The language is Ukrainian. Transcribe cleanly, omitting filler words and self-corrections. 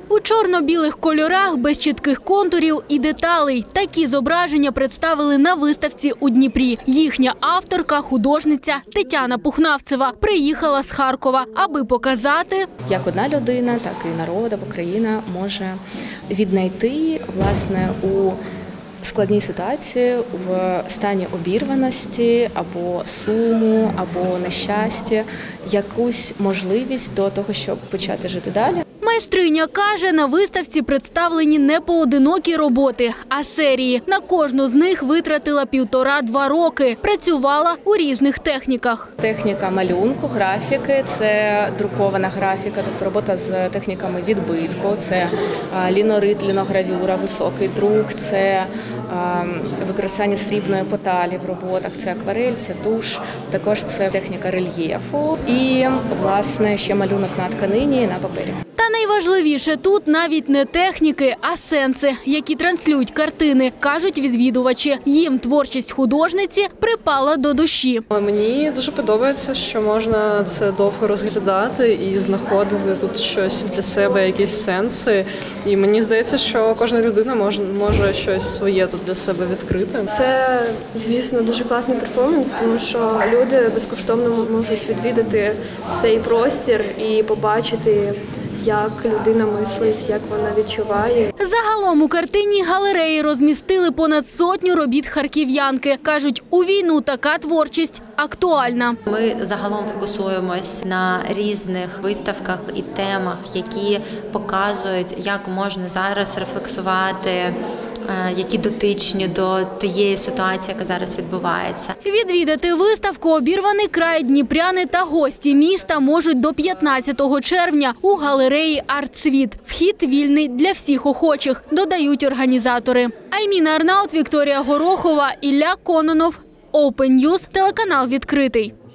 У чорно-білих кольорах, без чітких контурів і деталей. Такі зображення представили на виставці у Дніпрі. Їхня авторка, художниця Тетяна Пухнавцева, приїхала з Харкова, аби показати, як одна людина, так і народ або країна може віднайти, власне, у складній ситуації, в стані обірваності або суму, або нещастя, якусь можливість до того, щоб почати жити далі. Майстриня каже, на виставці представлені не поодинокі роботи, а серії. На кожну з них витратила 1,5–2 роки. Працювала у різних техніках. Техніка малюнку, графіки – це друкована графіка, тобто робота з техніками відбитку, це лінорит, ліногравюра, високий друк, це використання срібної поталі в роботах, це акварель, це туш, також це техніка рельєфу і, власне, ще малюнок на тканині і на папері. Та найважливіше тут навіть не техніки, а сенси, які транслюють картини, кажуть відвідувачі. Їм творчість художниці припала до душі. Мені дуже подобається, що можна це довго розглядати і знаходити тут щось для себе, якісь сенси. І мені здається, що кожна людина може щось своє тут для себе відкрити. Це, звісно, дуже класний перформанс, тому що люди безкоштовно можуть відвідати цей простір і побачити, як людина мислить, як вона відчуває. Загалом у картинній галереї розмістили понад 100 робіт харків'янки. Кажуть, у війну така творчість актуальна. Ми загалом фокусуємось на різних виставках і темах, які показують, як можна зараз рефлексувати, які дотичні до тієї ситуації, яка зараз відбувається. Відвідати виставку «Обірваний край» дніпряни та гості міста можуть до 15 червня у галереї «Артсвіт». Вхід вільний для всіх охочих, додають організатори. Айміна Арнаут, Вікторія Горохова, Ілля Кононов, Open News, телеканал «Відкритий».